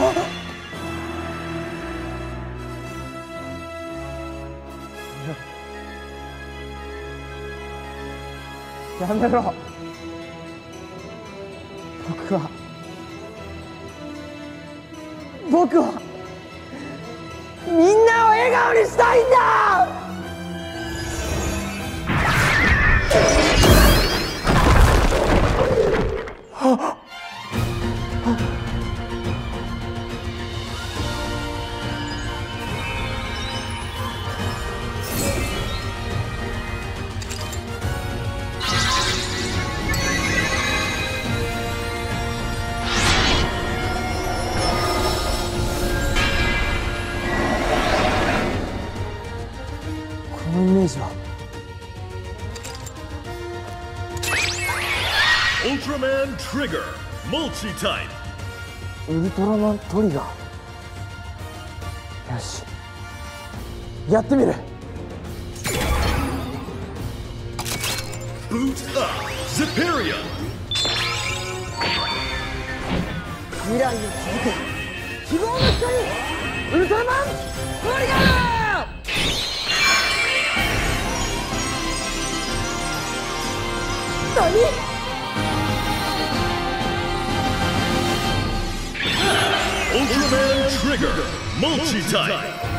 やめろ。僕はみんなを笑顔にしたいんだ。このイメージはウルトラマントリガーマルチタイプ。 ウルトラマントリガー。よし、やってみる。 ブートアップゼペリアン。 未来を続く希望の光、ウルトラマントリガー。何？ ウルトラマントリガーマルチタイプ。